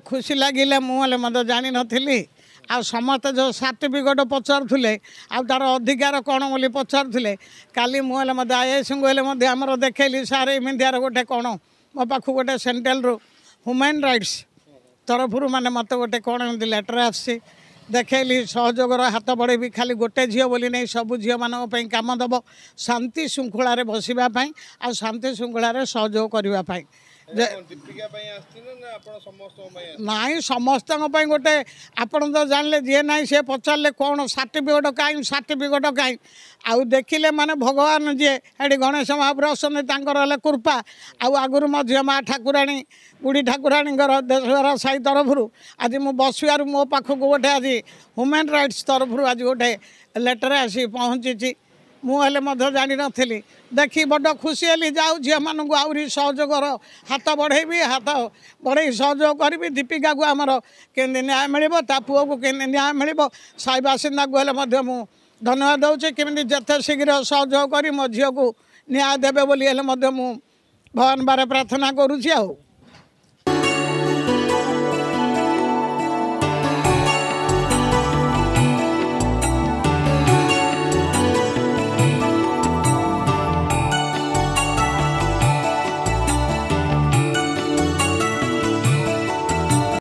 खुशी लगिले मुझे मत जानी नी आ समस्ते जो सर्टिफिकेट पचारूले आर अधिकार कौन बोली पचारूले काली मुझे मत आईएस कहले आमर देखली सार इमिंदियार गोटे कौन मो पाख गोटे सेंट्रल रू ह्यूमन राइट्स तरफ माने मत गोटे कौन एमती लेटर आसी देखली सहयोगर हाथ बढ़ेबी खाली गोटे झील बोली नहीं सब झील मान कम दब शांति श्रृंखला बसवाई आ शांति श्रृंखला सहयोग करने नाई समस्त गोटे आपड़ तो जानले जी ना सी पचारे कौन सर्टिफिकेट कहीं सर्टिफिकेट कहीं आउ देखिले माने भगवान जी ये गणेश महाप्रभु आसने कृपा आगुरी मो झी माँ ठाकुराणी बुढ़ी ठाकुराणी देशरा साई तरफ आज मु बसवार मो पाखक गोटे आज ह्यूमन राइट्स तरफ आज गोटे लेटर आसी पहुँची मुझे जानी नी देखी बड़ खुशी हली जाऊ झील मानू आहरी सहयोगर हाथ बढ़ेबी हाथ बढ़े सहयोग करी दीपिका को आमर केमती न्याय मिल पुओ को केमती न्याय मिल साई बासिंदा को हेल्ले मुझे धन्यवाद दूसरी केमती जिते शीघ्र सहयोग कर मो झील को न्याय देवे बोली भगवान बारे प्रार्थना करुँच।